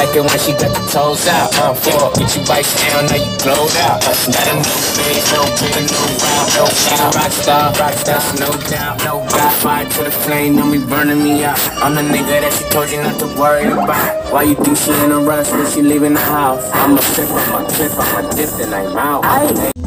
like it when she got the toes out. For get you bites down, now you glowed out. Got a new face, no big, no round, no foul. Rockstar, that's no doubt, no doubt. Fire to the flame, don't be burning me out. I'm the nigga that she told you not to worry about. Why you think she in a rush when she leaving the house? I'm a trip, I'm a dip, then I'm out.